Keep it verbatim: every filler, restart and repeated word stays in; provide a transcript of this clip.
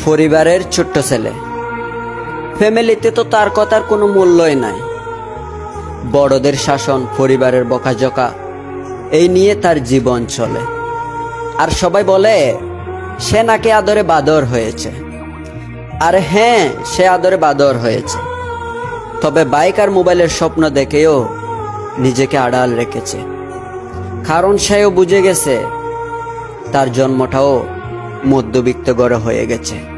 পরিবারের ছোট্ট ছেলে, ফ্যামিলিতে তো তার কথার কোনো মূল্যই নাই। বড়দের শাসন, পরিবারের বকাঝকা, এই নিয়ে তার জীবন চলে। আর সবাই বলে সে নাকি আদরে বাদর হয়েছে। আর হ্যাঁ, সে আদরে বাদর হয়েছে, তবে বাইক আর মোবাইলের স্বপ্ন দেখেও নিজেকে আড়াল রেখেছে। কারণ সেও বুঝে গেছে তার জন্মটাও মধ্যবিত্ত ঘরে হয়ে গেছে।